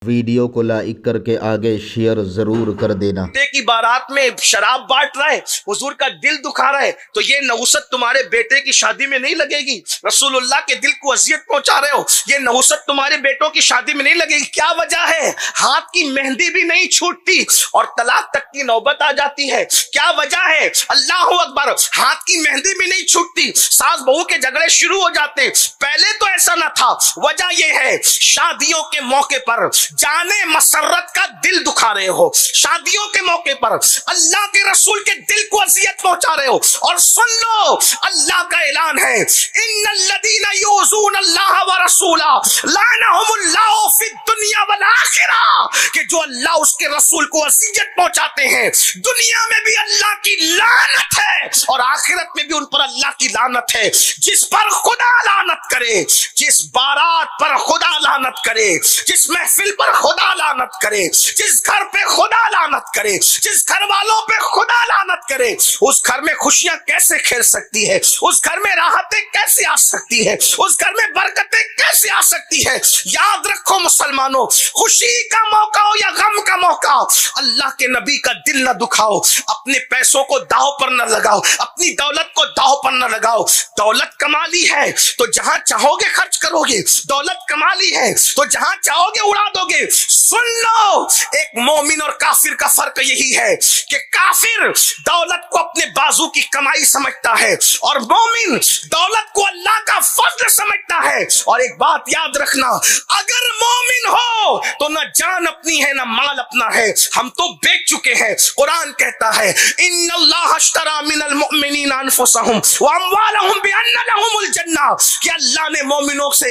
Video को like करके आगे शेयर जरूर कर देना। बेटे की बारात में शराब बांट रहा है, हुजूर का दिल दुखा रहा है, तो ये नहुसत तुम्हारे बेटे की शादी में नहीं लगेगी। रसूलुल्लाह के दिल को अजियत पहुंचा रहे हो, ये नहुसत तुम्हारे बेटों की शादी में नहीं लगेगी। क्या वजह है? हाथ की मेहंदी भी नहीं छूटती और तलाक तक की नौबत आ जाती है। क्या वजह है? अल्लाह अकबर, हाथ की मेहंदी भी नहीं छूटती, सास बहू के झगड़े शुरू हो जाते। पहले तो ऐसा ना था। वजह यह है, शादियों के मौके पर जाने मसरत का दिल दुखा रहे हो, शादियों के मौके पर अल्लाह के रसूल के दिल को अजियत पहुंचा रहे हो। और सुन लो, अल्लाह का ऐलान है, इन्नल्लज़ीना युज़ून अल्लाह व रसूला लानहुमुल्लाहु फिद दुनिया वल आखिरा, कि जो अल्लाह उसके रसूल को अजियत पहुंचाते हैं, दुनिया में भी अल्लाह की लानत है और आखिरत में भी उन पर अल्लाह की लानत है। जिस पर खुदा लानत करे, जिस बारात पर खुदा लानत करे, जिस महफिल पर खुदा लानत करे, जिस घर पे खुदा लानत करे, जिस घर वालों पे खुदा लानत करे, उस घर में खुशियां कैसे खेल सकती है, उस घर में राहतें कैसे आ सकती है, उस घर में बरकतें कैसे आ सकती है। याद रखो मुसलमानों, खुशी का मौका हो या गम का मौका, अल्लाह के नबी का दिल न दुखाओ, अपने पैसों को दाव पर न लगाओ, अपनी दौलत को दाव पर न लगाओ। दौलत कमा ली है तो जहां चाहोगे खर्च करोगे, दौलत कमा ली है तो जहां चाहोगे उड़ा दोगे। सुन लो, एक मोमिन और काफिर का फर्क यही है कि काफिर दौलत को अपने बाजू की कमाई समझता है और मोमिन दौलत को अल्लाह का फजल समझता है। और एक बात याद रखना, अगर मोमिन हो तो ना जान अपनी है ना माल अपना है, हम तो बेच चुके हैं। कुरान कहता है, इन्नल्लाह अश्तरा मिनल मुमिनीना अनफुसहुम व अमवालहुम बिअन्न लहुमुल जन्नह, कि अल्लाह ने मोमिनों से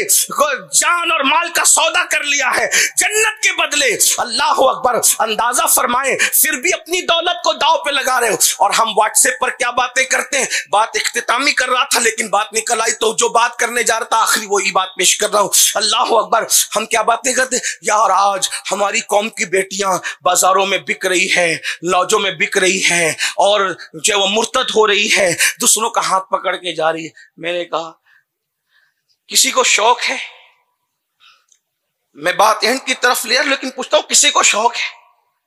जान और माल का सौदा कर लिया है जन्नत के बदले। अल्लाह अकबर, अंदाजा फरमाए, फिर भी अपनी दौलत को दाव पे लगा रहे हो। और हम व्हाट्सएप पर क्या बातें करते हैं, बात इख्तितामी कर रहा था लेकिन बात निकल आई तो जो बात करने जा रहा था आखिरी वही बात पेश कर रहा हूं। अल्लाह अकबर, हम क्या बातें करते यार, आज हमारी कौम की बेटियां बाजारों में बिक रही है, लॉजों में बिक रही है और जो वो मुर्तद हो रही है, दूसरों का हाथ पकड़ के जा रही है। मैंने कहा, किसी को शौक है? मैं बात एंड की तरफ ले, लेकिन पूछता हूं, किसी को शौक है?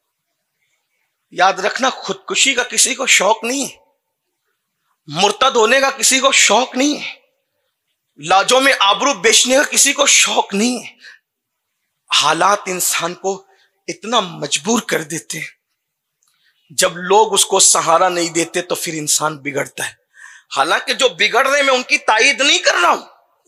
याद रखना, खुदकुशी का किसी को शौक नहीं है, मुर्तद होने का किसी को शौक नहीं है, लाजों में आबरू बेचने का किसी को शौक नहीं है। हालात इंसान को इतना मजबूर कर देते हैं, जब लोग उसको सहारा नहीं देते तो फिर इंसान बिगड़ता है। हालांकि जो बिगड़ रहे, मैं उनकी तायीद नहीं कर रहा हूं।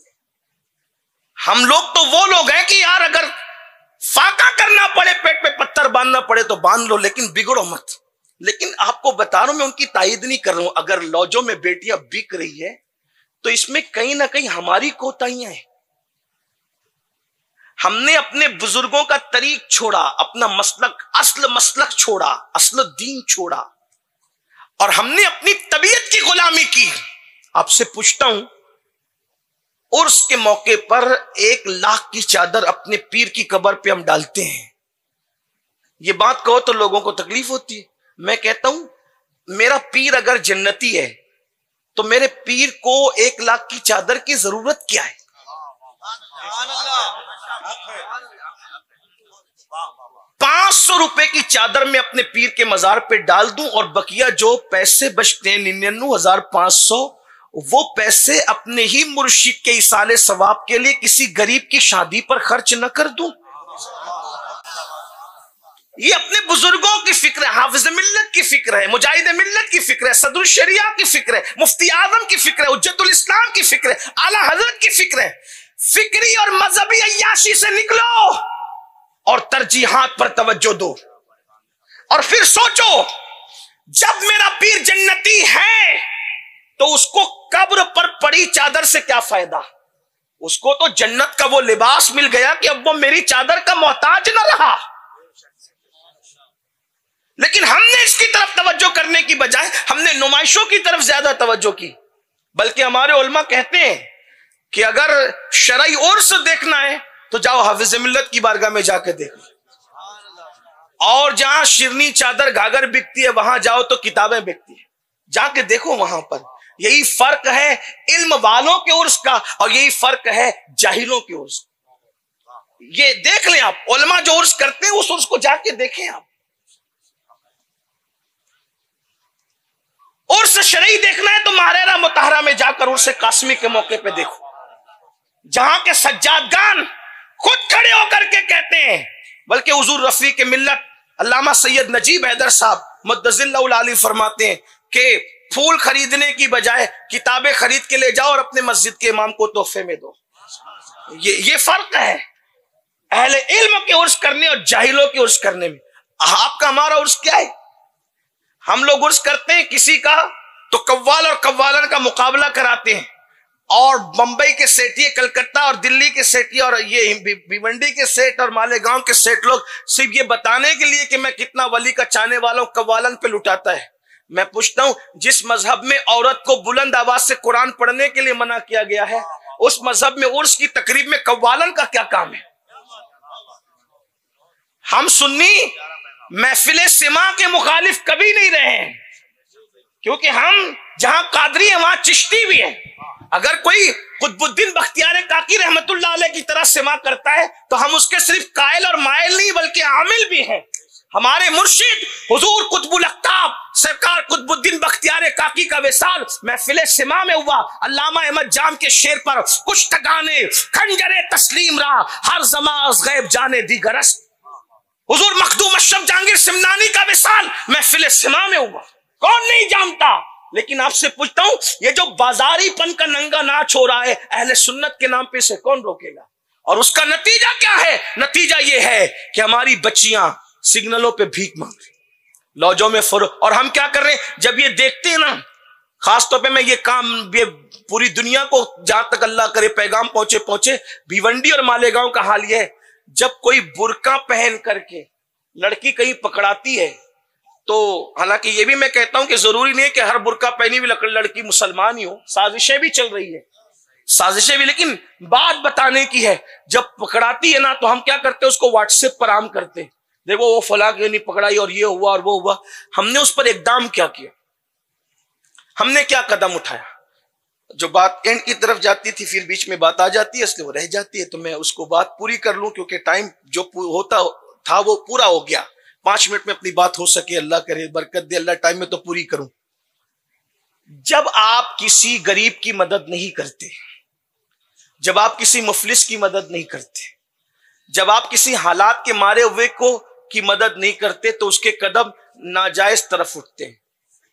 हम लोग तो वो लोग हैं कि यार अगर फाका करना पड़े, पेट पे पत्थर बांधना पड़े तो बांध लो, लेकिन बिगड़ो मत। लेकिन आपको बता रहा हूं, मैं उनकी तायीद नहीं कर रहा हूं। अगर लॉजों में बेटियां बिक रही है तो इसमें कहीं ना कहीं हमारी कोताहियां हैं। हमने अपने बुजुर्गों का तरीक छोड़ा, अपना मसलक, असल मसलक छोड़ा, असल दीन छोड़ा और हमने अपनी तबीयत की गुलामी की। आपसे पूछता हूं, उर्स के मौके पर 1 लाख की चादर अपने पीर की कब्र पे हम डालते हैं। ये बात कहो तो लोगों को तकलीफ होती है। मैं कहता हूं, मेरा पीर अगर जन्नती है तो मेरे पीर को 1 लाख की चादर की जरूरत क्या है? 500 रुपए की चादर में अपने पीर के मजार पे डाल दूं और बकिया जो पैसे बचते हैं 99,500, वो पैसे अपने ही मुर्शिद के इसाले सवाब के लिए किसी गरीब की शादी पर खर्च न कर दूं? ये अपने बुजुर्गों की फिक्र है, हाफिज मिल्लत की फिक्र है, मुजाहिद मिल्लत की फिक्र है, सदरुल शरिया की फिक्र है, मुफ्ती आजम की फिक्र है, हुज्जतुल इस्लाम की फिक्र है, आला हजरत की फिक्र है। फिक्री और मजहबी अय्याशी से निकलो और तरजीहात पर तवज्जो दो और फिर सोचो, जब मेरा पीर जन्नती है तो उसको कब्र पर पड़ी चादर से क्या फायदा? उसको तो जन्नत का वो लिबास मिल गया कि अब वो मेरी चादर का मोहताज न रहा। लेकिन हमने इसकी तरफ तवज्जो करने की बजाय हमने नुमाइशों की तरफ ज्यादा तवज्जो की। बल्कि हमारे उलमा कहते हैं कि अगर शरई उर्स देखना है तो जाओ हाफिज मिल्लत की बारगाह में जाके देखो, और जहां शिरनी चादर घाघर बिकती है वहां जाओ तो किताबें बिकती है, जाके देखो वहां पर। यही फर्क है इल्म वालों के उर्स का और यही फर्क है जाहिलों के उर्स का। ये देख लें आप, उलमा जो उर्स करते हैं उस उर्स को जाके देखें आप। उर्स शरई देखना है तो महरेरा मुताहरा में जाकर उर्स कासमी के मौके पे देखो, जहां के सज्जादगान खुद खड़े होकर के कहते हैं, बल्कि हुजूर रफीक मिल्लत अल्लामा सैयद नजीब हैदर साहब मुद्दज़िल्लाहुल आली फरमाते हैं कि फूल खरीदने की बजाय किताबें खरीद के ले जाओ और अपने मस्जिद के इमाम को तोहफे में दो। ये फर्क है अहले इल्म के उर्स करने और जाहिलों के उर्स करने में। आपका हमारा उर्स क्या है? हम लोग उर्स करते हैं किसी का तो कव्वाल और कव्वालन का मुकाबला कराते हैं, और बंबई के सेठिए, कलकत्ता और दिल्ली के सेठिए और ये भिवंडी के सेठ और मालेगांव के सेठ लोग सिर्फ ये बताने के लिए कि मैं कितना वली का चाहने वाला हूं, कव्वालन पे लुटाता है। मैं पूछता हूं, जिस मजहब में औरत को बुलंद आवाज से कुरान पढ़ने के लिए मना किया गया है, उस मजहब में उर्स की तकरीब में कव्वालन का क्या काम है? हम सुन्नी महफिले सिमा के मुखालिफ कभी नहीं रहे हैं, क्योंकि हम जहां कादरी है वहां चिश्ती भी है। अगर कोई कुतुबुद्दीन बख्तियार काकी रहमतुल्लाह अलैह की तरह सिमा करता है तो हम उसके सिर्फ कायल और मायल नहीं बल्कि आमिल भी हैं। हमारे मुर्शिद हुजूर कुतुबुल अख्ताब सरकार कुतुबुद्दीन बख्तियार काकी का विसाल महफिले सिमा में हुआ। अल्लामा अहमद जाम के शेर पर कुछ तगाने खंजरे तस्लीम रहा, हर जमाज गैब जाने दी गरस। हुजूर मखदूम अशरफ जहांगीर सिमनानी का विसाल महफिले सिमा में हुआ। कौन नहीं जानता? लेकिन आपसे पूछता हूं, ये जो बाजारीपन का नंगा नाच हो रहा है अहले सुन्नत के नाम पे, इसे कौन रोकेगा? और उसका नतीजा क्या है? नतीजा ये है कि हमारी बच्चियां सिग्नलों पे भीख मांग रही, लॉजों में और हम क्या कर रहे हैं? जब ये देखते हैं ना, खासतौर पे मैं ये काम ये पूरी दुनिया को जहां तक अल्लाह करे पैगाम पहुंचे, भिवंडी और मालेगांव का हाल यह है, जब कोई बुर्का पहन करके लड़की कहीं पकड़ाती है तो, हालांकि ये भी मैं कहता हूं कि जरूरी नहीं है कि हर बुर्का पहनी हुई लड़की मुसलमान ही हो, साजिशें भी चल रही है, साजिशें भी, लेकिन बात बताने की है। जब पकड़ाती है ना तो हम क्या करते हैं, उसको व्हाट्सएप पर आम करते हैं, देखो वो फला के नहीं पकड़ाई और ये हुआ और वो हुआ। हमने उस पर इकदाम क्या किया? हमने क्या कदम उठाया? जो बात एंड की तरफ जाती थी फिर बीच में बात आ जाती है, इसलिए वो रह जाती है, तो मैं उसको बात पूरी कर लूं क्योंकि टाइम जो होता था वो पूरा हो गया। 5 मिनट में अपनी बात हो सके, अल्लाह करे बरकत दे, अल्लाह टाइम में तो पूरी करूं। जब आप किसी गरीब की मदद नहीं करते, जब आप किसी मुफलिस की मदद नहीं करते, जब आप किसी हालात के मारे हुए को की मदद नहीं करते, तो उसके कदम नाजायज तरफ उठते हैं।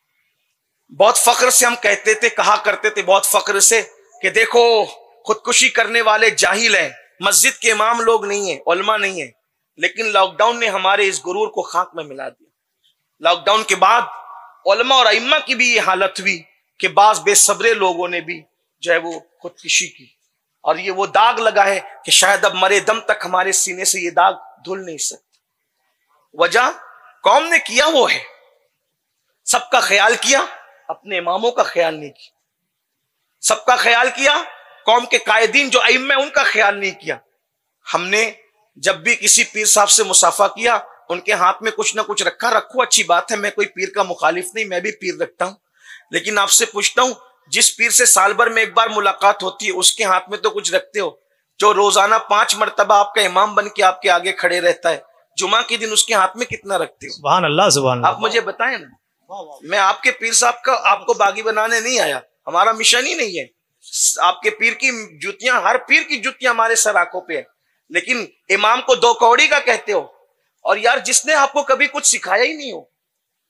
बहुत फख्र से हम कहते थे, कहा करते थे बहुत फख्र से कि देखो खुदकुशी करने वाले जाहिल हैं, मस्जिद के इमाम लोग नहीं है, उलमा नहीं है। लेकिन लॉकडाउन ने हमारे इस गुरूर को खाक में मिला दिया। लॉकडाउन के बाद उलमा और अइम्मा की भी ये हालत हुई कि बाज बेसब्रे लोगों ने भी जो है वो खुदकुशी की, और ये वो दाग लगा है कि शायद अब मरे दम तक हमारे सीने से ये दाग धुल नहीं सकते। वजह कौम ने किया वो है, सबका ख्याल किया, अपने इमामों का ख्याल नहीं किया। सबका ख्याल किया, कौम के कायदीन जो अइम्मा उनका ख्याल नहीं किया। हमने जब भी किसी पीर साहब से मुसाफा किया, उनके हाथ में कुछ ना कुछ रखा, रखो अच्छी बात है, मैं कोई पीर का मुखालिफ नहीं, मैं भी पीर रखता हूं। लेकिन आपसे पूछता हूं, जिस पीर से साल भर में एक बार मुलाकात होती है, उसके हाथ में तो कुछ रखते हो? जो रोजाना 5 मरतबा आपका इमाम बन के आपके आगे खड़े रहता है, जुमा के दिन उसके हाथ में कितना रखते हो? सुभान अल्लाह, सुभान अल्लाह। आप मुझे बताएं ना, मैं आपके पीर साहब का आपको बागी बनाने नहीं आया, हमारा मिशन ही नहीं है। आपके पीर की जुतियां, हर पीर की जुतियां हमारे सर आंखों पे है, लेकिन इमाम को 2 कौड़ी का कहते हो। और यार जिसने आपको कभी कुछ सिखाया ही नहीं हो,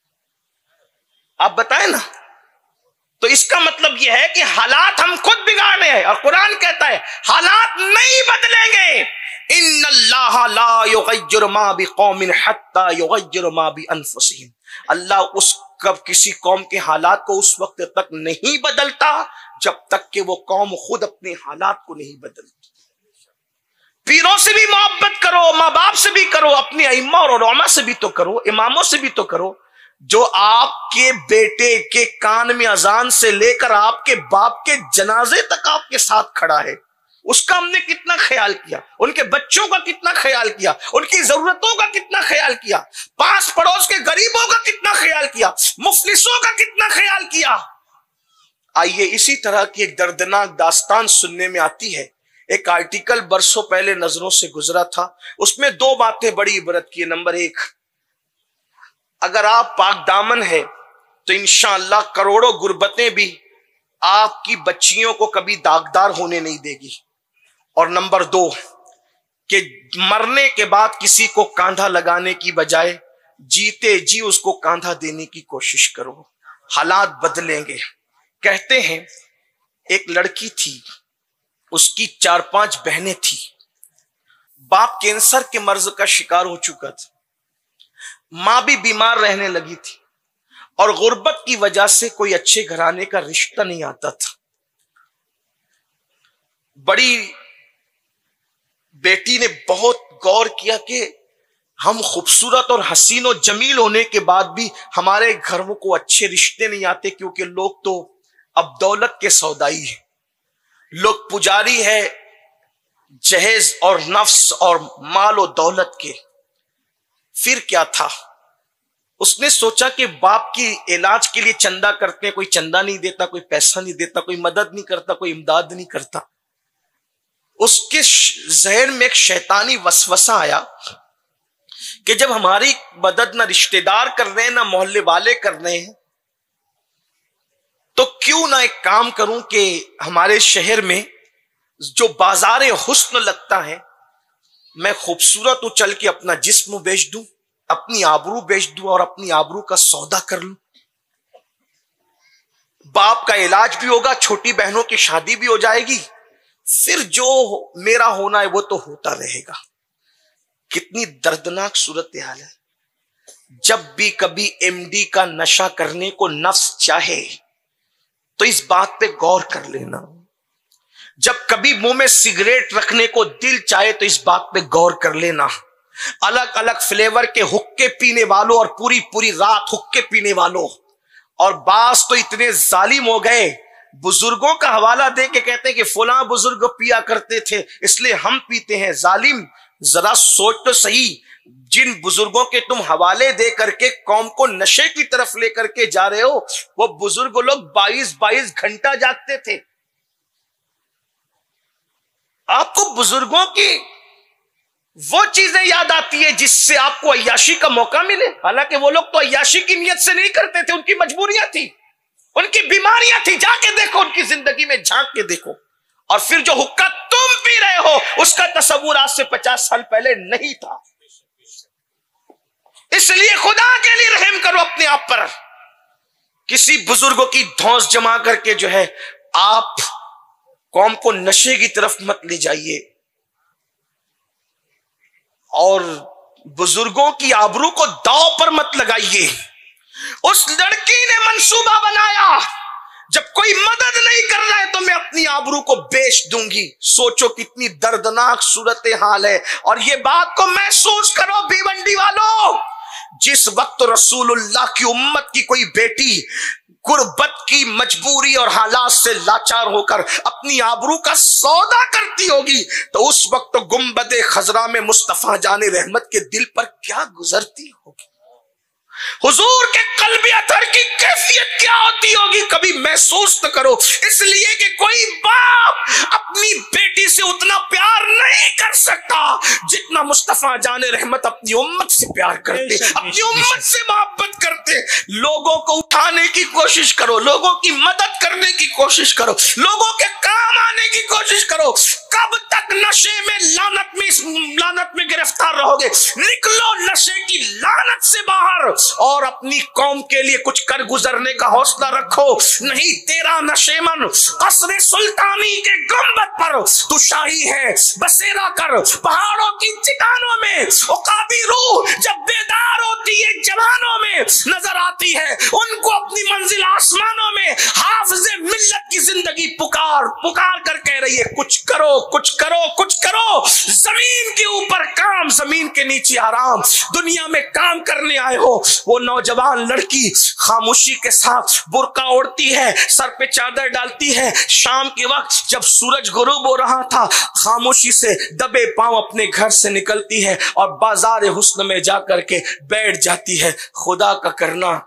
आप बताएं ना। तो इसका मतलब यह है कि हालात हम खुद बिगाड़े हैं, और कुरान कहता है हालात नहीं बदलेंगे। इन्नल्लाह ला युगय्यिरु मा बिकौमिन हत्ता युगय्यिरु मा बिअनफुसिहिम। अल्लाह उस कब किसी कौम के हालात को उस वक्त तक नहीं बदलता जब तक कि वो कौम खुद अपने हालात को नहीं बदलती। पीरों से भी मोहब्बत करो, माँ बाप से भी करो, अपने अइम्मा और उलमा से भी तो करो, इमामों से भी तो करो। जो आपके बेटे के कान में अजान से लेकर आपके बाप के जनाजे तक आपके साथ खड़ा है, उसका हमने कितना ख्याल किया? उनके बच्चों का कितना ख्याल किया? उनकी जरूरतों का कितना ख्याल किया? पास पड़ोस के गरीबों का कितना ख्याल किया? मुफलिसों का कितना ख्याल किया? आइए इसी तरह की एक दर्दनाक दास्तान सुनने में आती है एक आर्टिकल बरसों पहले नजरों से गुजरा था, उसमें दो बातें बड़ी इबरत की। नंबर एक, अगर आप पाक दामन है तो इंशाअल्लाह करोड़ों गुर्बतें भी आपकी बच्चियों को कभी दागदार होने नहीं देगी। और नंबर दो, कि मरने के बाद किसी को कांधा लगाने की बजाय जीते जी उसको कांधा देने की कोशिश करो, हालात बदलेंगे। कहते हैं एक लड़की थी, उसकी 4-5 बहनें थी, बाप कैंसर के मर्ज का शिकार हो चुका था, मां भी बीमार रहने लगी थी और गुर्बत की वजह से कोई अच्छे घराने का रिश्ता नहीं आता था। बड़ी बेटी ने बहुत गौर किया कि हम खूबसूरत और हसीन और जमील होने के बाद भी हमारे घरों को अच्छे रिश्ते नहीं आते, क्योंकि लोग तो अब दौलत के सौदाई है, लोग पुजारी है जहेज और नफ्स और माल और दौलत के। फिर क्या था, उसने सोचा कि बाप की इलाज के लिए चंदा करते हैं, कोई चंदा नहीं देता, कोई पैसा नहीं देता, कोई मदद नहीं करता, कोई इमदाद नहीं करता। उसके जहन में एक शैतानी वसवसा आया कि जब हमारी मदद ना रिश्तेदार कर रहे हैं ना मोहल्ले वाले कर रहे हैं, तो क्यों ना एक काम करूं कि हमारे शहर में जो बाजारे हुस्न लगता है, मैं खूबसूरत हूं, चल के अपना जिस्म बेच दूं, अपनी आबरू बेच दूं और अपनी आबरू का सौदा कर लूं। बाप का इलाज भी होगा, छोटी बहनों की शादी भी हो जाएगी, फिर जो मेरा होना है वो तो होता रहेगा। कितनी दर्दनाक सूरत हाल है। जब भी कभी एमडी का नशा करने को नफ्स चाहे तो इस बात पे गौर कर लेना, जब कभी मुंह में सिगरेट रखने को दिल चाहे तो इस बात पे गौर कर लेना। अलग अलग फ्लेवर के हुक्के पीने वालों और पूरी पूरी रात हुक्के पीने वालों, और बास तो इतने जालिम हो गए, बुजुर्गों का हवाला दे के कहते हैं कि फलां बुजुर्ग पिया करते थे इसलिए हम पीते हैं। जालिम, जरा सोच तो सही, जिन बुजुर्गों के तुम हवाले दे करके कौम को नशे की तरफ लेकर के जा रहे हो, वो बुजुर्ग लोग 22-22 घंटा जागते थे। आपको बुजुर्गों की वो चीजें याद आती है जिससे आपको अय्याशी का मौका मिले, हालांकि वो लोग तो अय्याशी की नियत से नहीं करते थे, उनकी मजबूरियां थी, उनकी बीमारियां थी। जाके देखो, उनकी जिंदगी में झांक के देखो। और फिर जो हुक्का तुम पी रहे हो उसका तस्वुर आज से 50 साल पहले नहीं था। इसलिए खुदा के लिए रहम करो अपने आप पर। किसी बुजुर्गों की धौंस जमा करके जो है आप कौम को नशे की तरफ मत ले जाइए, और बुजुर्गों की आबरू को दांव पर मत लगाइए। उस लड़की ने मंसूबा बनाया, जब कोई मदद नहीं कर रहा है तो मैं अपनी आबरू को बेच दूंगी। सोचो कितनी दर्दनाक सूरत हाल है। और ये बात को महसूस करो भिवंडी वालों, जिस वक्त रसूलुल्लाह की उम्मत की कोई बेटी गुर्बत की मजबूरी और हालात से लाचार होकर अपनी आबरू का सौदा करती होगी, तो उस वक्त गुंबदे खजरा में मुस्तफा जाने रहमत के दिल पर क्या गुजरती होगी, हुजूर के कल्बी अथर की कैफियत क्या होती होगी, कभी महसूस तो करो। इसलिए कि कोई बाप अपनी बेटी से उतना प्यार नहीं कर सकता जितना मुस्तफा जाने रहमत अपनी उम्मत से प्यार करते, अपनी उम्मत से मोहब्बत करते। लोगों को उठाने की कोशिश करो, लोगों की मदद करने की कोशिश करो, लोगों के काम आने की कोशिश करो। कब तक नशे में लानत में गिरफ्तार रहोगे? निकलो नशे की लानत से बाहर और अपनी कौम के लिए कुछ कर गुजरने का हौसला रखो। नहीं, तेरा नशेमन कसरे सुल्तानी के गुंबद पर तू शाही है, बसेरा कर पहाड़ों की चट्टानों में। उकाबी रूह जब बेदार होती है जवानों में नजर आती है, उनको अपनी मंजिल आसमानों में। हाफिज़े मिल्लत की जिंदगी पुकार पुकार कर कह रही है, कुछ करो, कुछ करो, कुछ करो। जमीन के ऊपर काम, जमीन के नीचे आराम। दुनिया में काम करने आए हो। वो नौजवान लड़की खामोशी के साथ बुर्का ओढ़ती है, सर पे चादर डालती है। शाम के वक्त जब सूरज गुरूब हो रहा था, खामोशी से दबे पांव अपने घर से निकलती है और बाजार हुस्न में जाकर के बैठ जाती है। खुदा का करना,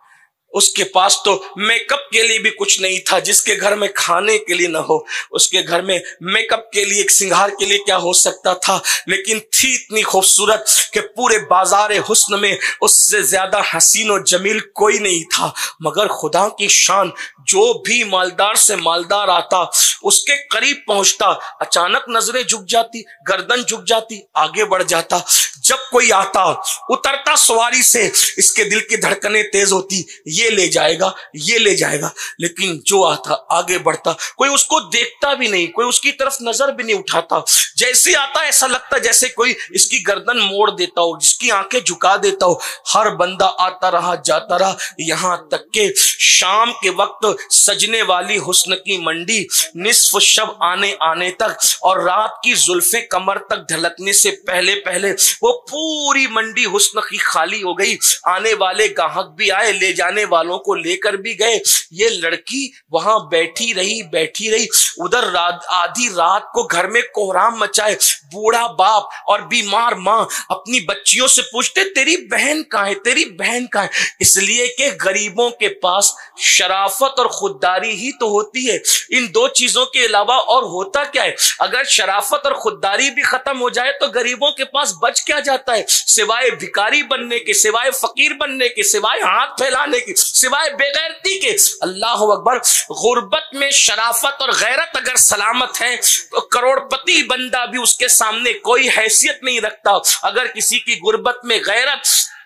उसके पास तो मेकअप के लिए भी कुछ नहीं था। जिसके घर में खाने के लिए ना हो, उसके घर में मेकअप के लिए, एक श्रृंगार के लिए क्या हो सकता था। लेकिन थी इतनी खूबसूरत कि पूरे बाजार हुस्न में उससे ज्यादा हसीन और जमील कोई नहीं था। मगर खुदा की शान, जो भी मालदार से मालदार आता, उसके करीब पहुंचता, अचानक नजरें झुक जाती, गर्दन झुक जाती, आगे बढ़ जाता। जब कोई आता, उतरता सवारी से, इसके दिल की धड़कनें तेज होती, ये ले जाएगा, ये ले जाएगा। लेकिन जो आता आगे बढ़ता, कोई उसको देखता भी नहीं, कोई उसकी तरफ नजर भी नहीं उठाता। जैसे आता ऐसा लगता जैसे कोई इसकी गर्दन मोड़ देता हो, जिसकी आंखें झुका देता हो। हर बंदा आता रहा, जाता रहा, यहां तक के शाम के वक्त सजने वाली हुस्न की मंडी निस्फ शब आने आने तक और रात की जुल्फें कमर तक ढलकने से पहले पहले वो पूरी मंडी हुस्न की खाली हो गई। आने वाले गाहक भी आए, ले जाने वालों को लेकर भी गए। ये लड़की वहां बैठी रही। उधर आधी रात को घर में कोहराम मचाए, बूढ़ा बाप और बीमार माँ अपनी बच्चियों से पूछते, तेरी बहन कहाँ है, तेरी बहन कहाँ है। इसलिए कि गरीबों के पास शराफत और खुददारी ही तो होती है। इन दो चीजों के अलावा और होता क्या है। अगर शराफत और खुददारी भी खत्म हो जाए तो गरीबों के पास बच क्या जाता है, सिवाय भिखारी बनने के, सिवाय फकीर बनने के, सिवाय हाथ फैलाने के, सिवाय बेगैरती के। अल्लाह अकबर। गुर्बत में शराफत और गैरत अगर सलामत है तो करोड़पति बंदा भी उसके सामने कोई हैसियत नहीं रखता। अगर किसी की गुर्बत में गैरत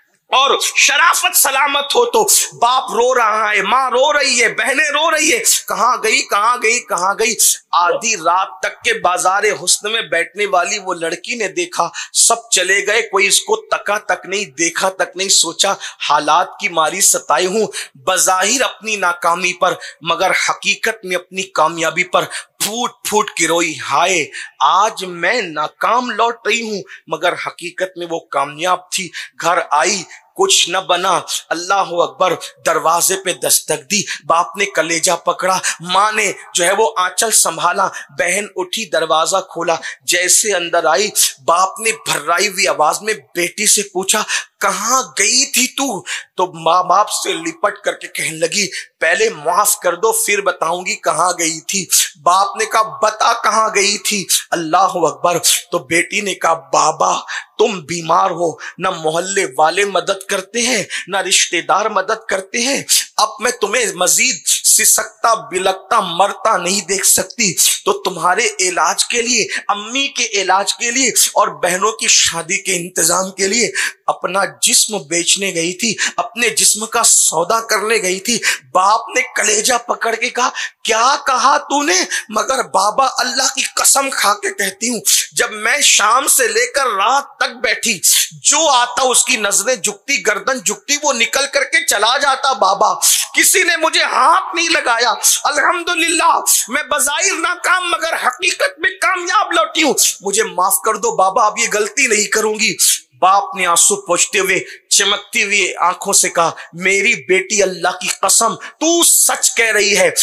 और शराफत सलामत हो तो बाप रो रहा है, माँ रो रही है, बहनें रो रही है, कहाँ गई कहाँ गई कहाँ गई। आधी रात तक के बाजारे हुस्न में बैठने वाली वो लड़की ने देखा, सब चले गए, कोई इसको तका तक नहीं, देखा तक नहीं। सोचा हालात की मारी सताई हूं, बज़ाहिर अपनी नाकामी पर, मगर हकीकत में अपनी कामयाबी पर फूट फूट के रोई। हाय, आज मैं नाकाम लौट रही हूं, मगर हकीकत में वो कामयाब थी। घर आई, कुछ न बना। अल्लाह अकबर। दरवाजे पे दस्तक दी, बाप ने कलेजा पकड़ा, माँ ने जो है वो आंचल संभाला, बहन उठी, दरवाजा खोला। जैसे अंदर आई, बाप ने भर्राई हुई आवाज में बेटी से पूछा, कहाँ गई थी तू? तो माँ बाप से लिपट करके कहने लगी, पहले माफ कर दो फिर बताऊंगी कहाँ गई थी। बाप ने कहा, बता कहाँ गई थी। अल्लाह अकबर। तो बेटी ने कहा, बाबा तुम बीमार हो, ना मोहल्ले वाले मदद करते हैं, ना रिश्तेदार मदद करते हैं। अब मैं तुम्हें मजीद सिसकता बिलकता मरता नहीं देख सकती, तो तुम्हारे इलाज के लिए, अम्मी के इलाज के लिए और बहनों की शादी के इंतजाम के लिए अपना जिस्म बेचने गई थी, अपने जिस्म का सौदा करने गई थी। बाप ने कलेजा पकड़ के कहा, क्या कहा तूने? मगर बाबा अल्लाह की कसम खा के कहती हूँ, जब मैं शाम से लेकर रात तक बैठी, जो आता उसकी नजरें झुकती, गर्दन झुकती, वो निकल करके चला जाता। बाबा किसी ने मुझे हाथ नहीं लगाया। अल्हम्दुलिल्लाह मैं बज़ाहिर नाकाम मगर हकीकत में कामयाब लौटी हूँ। मुझे माफ कर दो बाबा, अब ये गलती नहीं करूंगी। बाप ने आंसू पोंछते हुए चमकती हुई आंखों से कहा, मेरी बेटी अल्लाह की कसम तू सच कह रही है।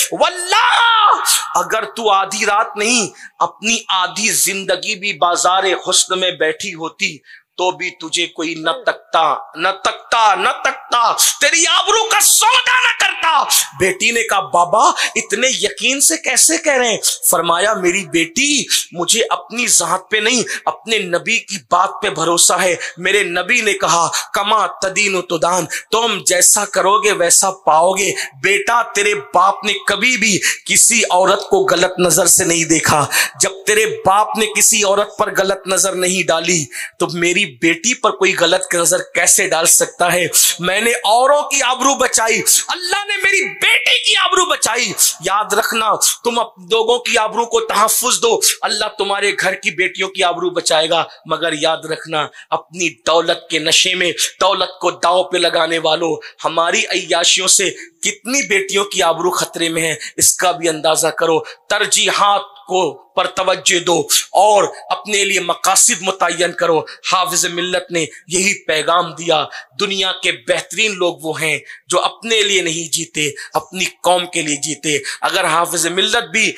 वल्लाह अगर तू आधी रात नहीं, अपनी आधी जिंदगी भी बाजारे हुस्न में बैठी होती तो भी तुझे कोई न तकता, तेरी आबरू का सौदा न करता। बेटी ने कहा, बाबा इतने यकीन से कैसे कह रहे हैं? फरमाया, मेरी बेटी, मुझे अपनी जात पे नहीं, अपने नबी की बात पे भरोसा है। मेरे नबी ने कहा, कमा तदीन तुदान, तुम जैसा करोगे वैसा पाओगे। बेटा तेरे बाप ने कभी भी किसी औरत को गलत नजर से नहीं देखा। जब तेरे बाप ने किसी औरत पर गलत नजर नहीं डाली तो मेरी बेटी पर कोई गलत नजर कैसे डाल सकता है? मैंने औरों की आबरू बचाई, अल्लाह ने मेरी बेटी की आबरू बचाई। याद रखना, तुम लोगों की आबरू को तहफ्फुज दो, अल्लाह तुम्हारे घर की बेटियों की आबरू बचाएगा। मगर याद रखना, अपनी दौलत के नशे में, दौलत को दांव पे लगाने वालों, हमारी अय्याशियों से कितनी बेटियों की आबरू खतरे में है, इसका भी अंदाजा करो। तरजीहात को पर तवज्जो दो और अपने लिए मकासिद मुतय्यन करो। हाफिज मिल्लत ने यही पैगाम दिया। दुनिया के बेहतरीन लोग वो हैं जो अपने लिए नहीं जीते, अपनी कौम के लिए जीते। अगर हाफिज मिल्लत भी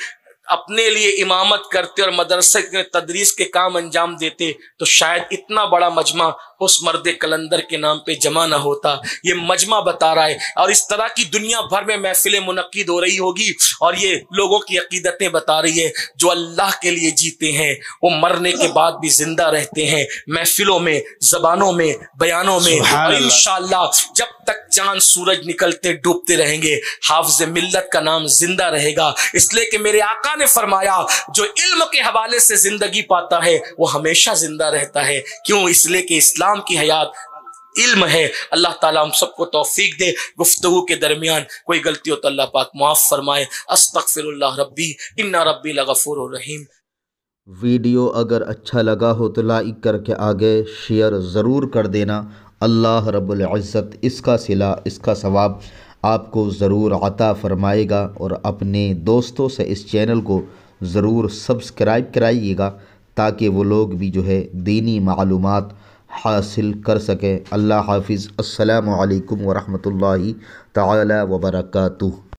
अपने लिए इमामत करते और मदरसे के तदरीस के काम अंजाम देते तो शायद इतना बड़ा मजमा उस मर्द कलंदर के नाम पे जमा ना होता। ये मजमा बता रहा है और इस तरह की दुनिया भर में महफिलें मुनक्किद हो रही होगी और ये लोगों की अकीदतें बता रही है। जो अल्लाह के लिए जीते हैं वो मरने के बाद भी जिंदा रहते हैं, महफिलों में, जबानों में, बयानों में, और इंशाअल्लाह जब तक चांद सूरज निकलते डूबते रहेंगे हाफिज मिल्लत का नाम जिंदा रहेगा। इसलिए कि मेरे आका ने फरमाया जो इल्म के हवाले से जिंदगी पाता है वो हमेशा जिंदा रहता है। क्यों? इसलिए कि इस्लाम की हयात इल्म है। अल्लाह ताला हम सबको तौफीक दे। गुफ्तगू के दरमियान कोई गलती हो तो अल्लाह पाक माफ फरमाए। अस्तगफिरुल्लाह रब्बी इन्ना रब्बी लगफूरुर रहीम। वीडियो अगर अच्छा लगा हो तो लाइक करके आगे शेयर ज़रूर कर देना। अल्लाह रब्बुल इज़्ज़त इसका सिला, इसका सवाब आपको ज़रूर अता फ़रमाएगा। और अपने दोस्तों से इस चैनल को ज़रूर सब्सक्राइब कराइएगा ताकि वो लोग भी जो है दीनी मालूमात हासिल कर सकें। अल्लाह हाफिज़। अस्सलामु अलैकुम व रहमतुल्लाहि तआला व बरकातुहू।